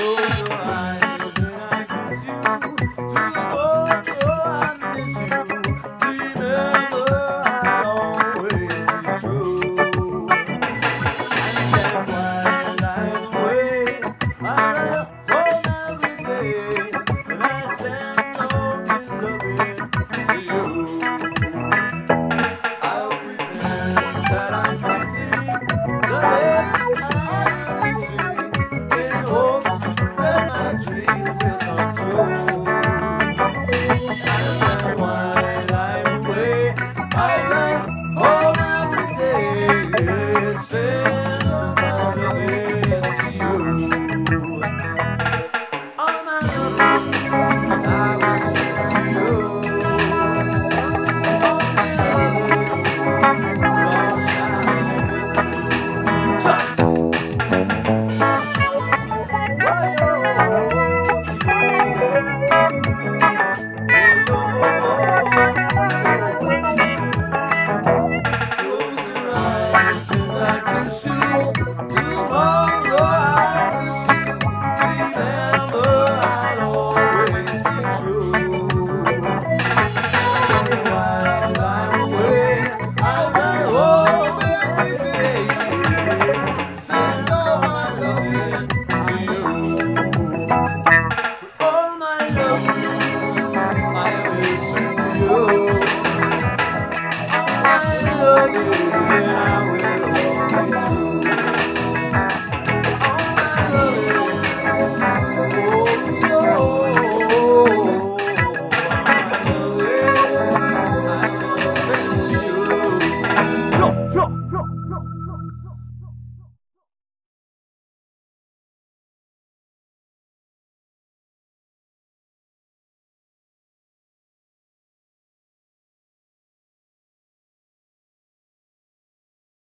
Close your eyes and I kiss you. Tomorrow I miss you. Remember I'll always be true. And while I'm away, I home every day, and I send all this loving to you. I'll pretend that I'm missing the lips I'm missing in hopes that my dreams will come true. And while I'm away, I write home every day, send all my loving to you. All my loving I will send to you. All my loving, darling, I will.